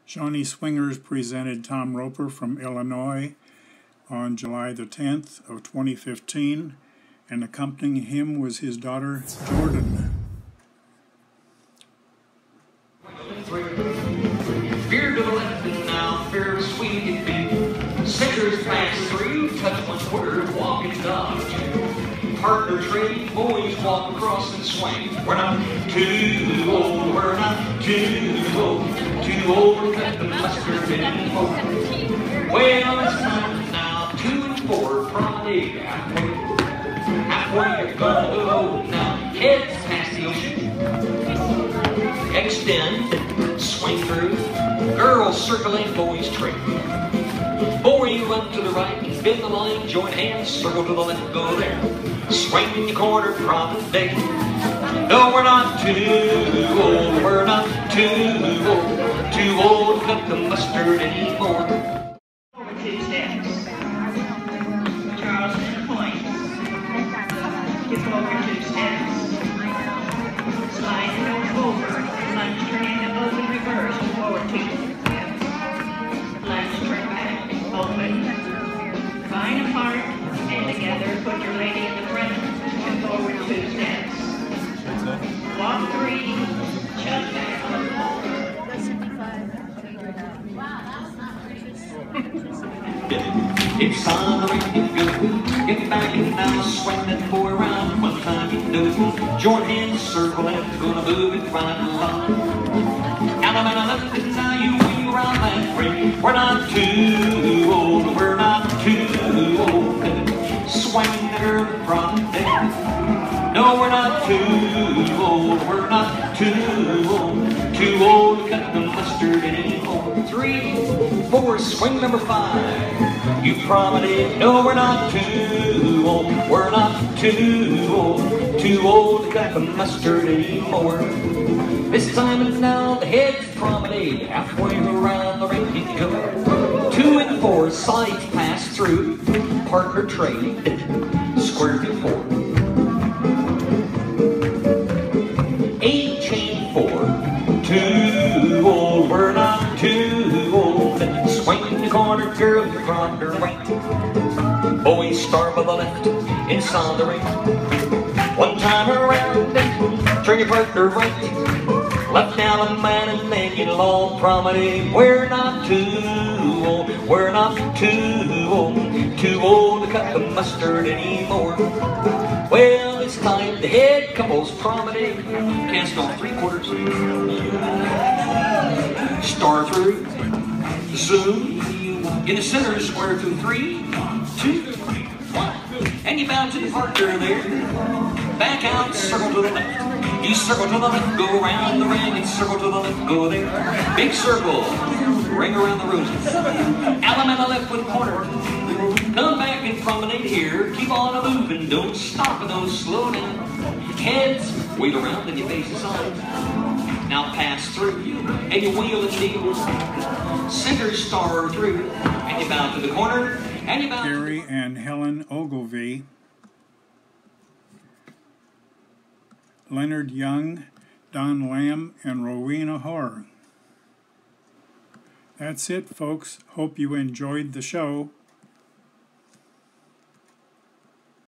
Shawnee Swingers presented Tom Roper from Illinois on July the 10th of 2015, and accompanying him was his daughter Jordan. Veer to the left and now, fair sweet it be. Centers pass through, touch 1/4, walk and dodge. Partner trade, boys walk across and swing. We're not too old, we're not too old to cut the mustard anymore. Well, it's time now, 2 and 4, promenade halfway. Halfway you're gonna go now. Heads past the ocean. Extend, swing through. Girls circling, boys trail. Boy, run to the right, bend the line, join hands, circle to the left, go there. Swing in the corner, promenade. No, we're not too old, we're not too old to cut the mustard anymore. Over 2 steps. Charleston points. Skip over 2 steps. Slide it over. Lunge turn into open reverse. Forward 2 steps. Lunge turn back. Open. Vine apart and together. Put your lady in the front and forward 2 steps. Walk 3. Chuck back. It's on the way to go. Get back and now, swing that boy around. One time you do. Join hands, circle left, gonna move it right along. Alabama left and now you wheel around that ring. We're not too old, we're not too old. Swing the girl from there. No, we're not too old, we're not too old to cut the mustard anymore. 3, 4, swing number 5. You promenade. No, we're not too old, we're not too old to cut the mustard anymore. This time and now, the heads promenade. Halfway around the ring you go. 2 and 4, sides pass through. Partner trade, square to 4. 8, chain 4. Too old, we're not too old. Swing the corner, girl, you're on the right. Boys start by the left, inside the ring. One time around, turn your partner right. Left down a man and then you long promenade. We're not too old, we're not too old to cut the mustard anymore. Well, it's time the head couples promenade. Cast off 3/4. Star through, zoom, in the center, square through 3, 2, 1, and you bounce to the partner there. Back out, circle to the left. You circle to the left, go around the ring, and circle to the left, go there. Big circle, ring around the roses. Alabama left with a corner. Come back and promenade here. Keep on moving, don't stop and don't slow down. Heads, wheel around and you face the side. Now pass through, and you wheel and deal. Center star through, and you bow to the corner, and you bow. Gary and Helen Ogilvie, Leonard Young, Don Lamb, and Rowena Hoare. That's it, folks. Hope you enjoyed the show.